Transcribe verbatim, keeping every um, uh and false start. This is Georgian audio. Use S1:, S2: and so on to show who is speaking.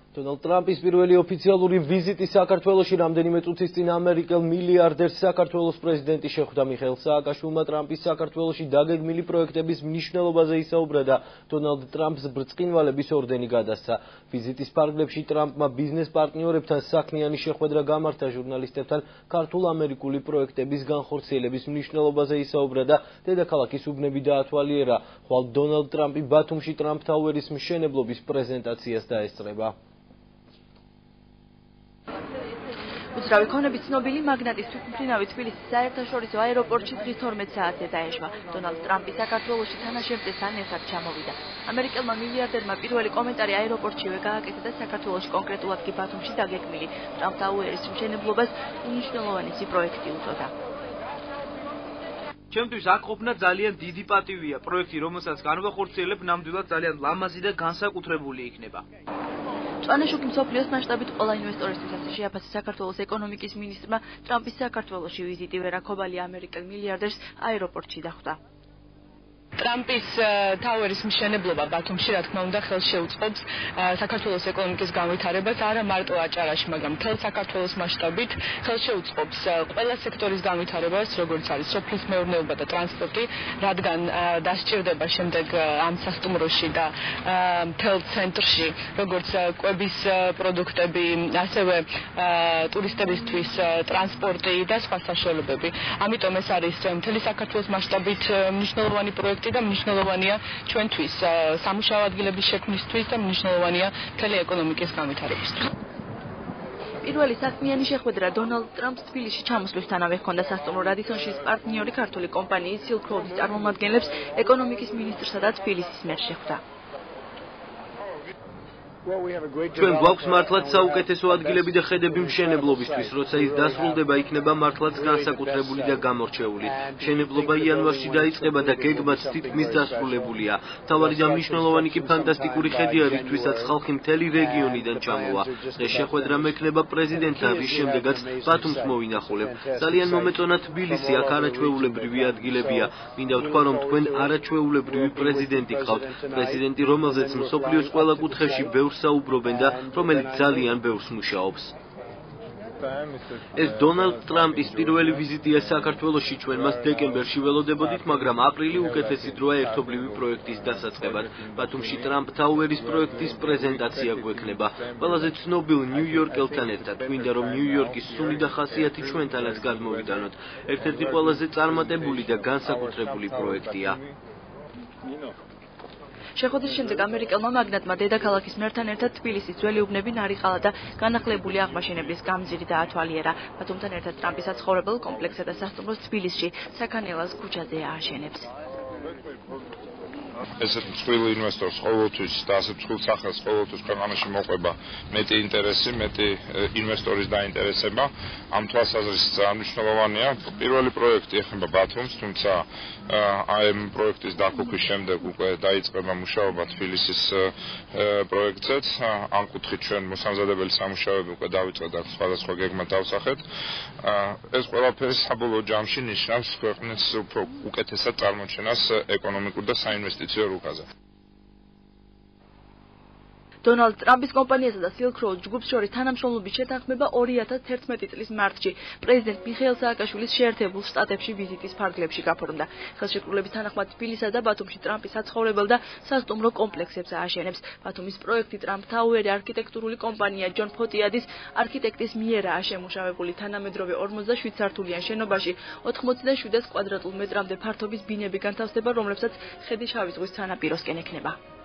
S1: Donald Trump's პირველი ოფიციალური ვიზიტი საქართველოში რამდენიმე წუთის წინ ამერიკელ მილიარდერს საქართველოს პრეზიდენტი შეხვდა. მიხეილ სააკაშვილმა ტრამპის საქართველოში დაგეგმილი პროექტების მნიშვნელობაზე ისაუბრა და დონალდ ტრამპს ბრწყინვალების ორდენი გადასცა. ვიზიტის ფარგლებში ტრამპმა ბიზნეს პარტნიორებთან საქმიანი შეხვედრა გამართა, ჟურნალისტებთან ქართულ-ამერიკული პროექტების განხორციელების მნიშვნელობაზე ისაუბრა და დედაქალაქის უბნები დაათვალიერა, ხვალ დონალდ ტრამპი ბათუმში ტრამპ თაუერის მშენებლობის პრეზენტაციას დაესწრება.
S2: უძრავი ქონებით ცნობილი მაგნატის თვითმფრინავი თბილისის საერთაშორისო აეროპორტში დღის თორმეტ საათზე დაეშვა. დონალდ ტრამპი საქართველოში თანაშემწესთან ერთად ჩამოვიდა. ამერიკელმა მილიარდერმა პირველი კომენტარი აეროპორტშივე გააკეთა და საქართველოში, კონკრეტულად კი ბათუმში დაგეგმილი ტრამპ ტაუერის მშენებლობას უმნიშვნელოვანესი პროექტი უწოდა.
S3: ჩემთვის აქ ყოფნა ძალიან დიდი პატივია. პროექტი, რომელსაც განვახორციელებ, ნამდვილად ძალიან ლამაზი და განსაკუთრებული იქნება.
S2: ჭანაშუქი მსოფლიოს მასშტაბით ყველა ინვესტორისთვის ასე შეაფასა საქართველოს ეკონომიკის მინისტრმა ტრამპის საქართველოში ვიზიტი ვერაქობალი ამერიკელ მილიარდერს აეროპორტში დახვდა.
S4: ტრამპის თაუერის მშენებლობა ბათუმში, რა თქმა უნდა, ხელს შეუწყობს საქართველოს ეკონომიკის განვითარებას არა მარტო აჭარაში, მაგრამ მთელ საქართველოს მასშტაბით ხელს შეუწყობს ყველა სექტორის განვითარებას, როგორც არის სოფლის მეურნეობა და ტრანსპორტი, რადგან დასჭირდება შემდეგ ამ სასტუმროში და მთელ ცენტრში, როგორც კვების პროდუქტები, ასევე ტურისტებისთვის ტრანსპორტი და სხვა საშუალებები. ამიტომ ეს არის მთელი საქართველოს მასშტაბით მნიშვნელოვანი პროექტი და მნიშვნელოვანია ჩვენთვის სამუშაო ადგილების შექმნისთვის და მნიშვნელოვანია მთელი ეკონომიკის განვითარებისთვის.
S2: პირველი საქმიანი შეხვედრა დონალდ ტრამპს თბილისში ჩამოსვლისთანავე ჰქონდა სასტუმრო რადისონში პარტნიორი ქართული კომპანიის Silk Road-ის წარმომადგენლებს, ეკონომიკის მინისტრსა და თბილისის მერს შეხვდა.
S1: ჩვენ გვაქვს მართლაც საუკეთესო ადგილები და ხედები მშენებლობისთვის, როცა ის დასრულდება, იქნება მართლაც განსაკუთრებული და გამორჩეული. მშენებლობა იანვარში დაიწყება და გეგმაც თითქმის დასრულებულია. თავარი და მნიშვნელოვანი კი ფანტასტიკური ხედი არის, რითვისაც ხალხი მთელი რეგიონიდან ჩამოვა. დღეს შეხვედრა მექნება პრეზიდენტთან, რის შემდეგაც ბათუმს მოვინახულებ. ძალიან მომეწონა თბილისი, აქ არაჩვეულებრივი ადგილებია. მინდა ვთქვა, რომ თქვენ არაჩვეულებრივი პრეზიდენტი გყავთ, პრეზიდენტი, რომელზეც მსოფლიოს ყველა კუთხეში ბევრს საუბრობენ და რომელიც ძალიან ბევრს მუშაობს. ეს დონალდ ტრამპის პირველი ვიზიტია საქართველოში. ჩვენ მას დეკემბერში ველოდებოდით, მაგრამ აპრილი უკეთესი დროა ერთობლივი პროექტის დასაწყებად. ბათუმში ტრამპ თაუერის პროექტის პრეზენტაცია გვექნება. ყველაზე ცნობილ ნიუ-იორკელთან ერთად. გვინდა რომ ნიუ-იორკის სუნი და ხასიათი ჩვენთანაც გადმოვიდანოთ. ერთ-ერთი ყველაზე წარმატებული და განსაკუთრებული პროექტია.
S2: შეხვედრის შემდეგ ამერიკელმა მაგნატმა დედაქალაქის მერთან ერთად თბილისის ძველი უბნები, ნარიყალა და განახლებული აღმაშენებლის გამზირი დაათვალიერა. ბათუმთან ერთად ტრამპი საცხოვრებელ კომპლექსსა და სასტუმროს თბილისში, საქანელას ქუჩაზე ააშენებს.
S5: ესეთ მსხვილ ინვესტორს ყოველთვის და ასეთ მსხვილ სახელს ყოველთვის ქვეყანაში მოყვება მეტი ინტერესი, მეტი ინვესტორის დაინტერესება. ამ თვალსაზრისით ძალიან მნიშვნელოვანია. პირველი პროექტი ეხება ბათუმს, თუმცა ამ პროექტის დაკუქვის შემდეგ უკვე დაიწყება მუშაობა თბილისის პროექტზეც. ამ კუთხით ჩვენ მოსამზადებელი სამუშაოები უკვე დავიწყეთ და სხვადასხვა გეგმა დავსახეთ. ეს ყველაფერი საბოლოო ჯამში ნიშნავს ქვეყნის უფრო უკეთესად წარმოჩენას ეკონომიკურ და საინვესტიციო რუკაზე.
S2: დონალდ ტრამპის კომპანიასა და Silk Road ჯგუფს შორის თანამშრომლობის შეთანხმება ორი ათას თერთმეტი წლის მარტში პრეზიდენტ მიხეილ სააკაშვილის შეერთებულ შტატებში ვიზიტის ფარგლებში გაფორმდა. ხელშეკრულების თანახმად თბილისსა და ბათუმში ტრამპი საცხოვრებელ და სასტუმრო კომპლექსებს ააშენებს. ბათუმის პროექტი ტრამპ თაუერი არქიტექტურული კომპანია ჯონ ფოტიადის არქიტექტის მიერაა შემუშავებული. თანამედროვე ორმოცდაშვიდ სართულიან შენობაში ოთხმოცდაშვიდ კვადრატულ მეტრამდე ფართობის ბინები განთავსდება, რომლებსაც ხედი შავი ზღვის სანაპიროსკენ ექნება.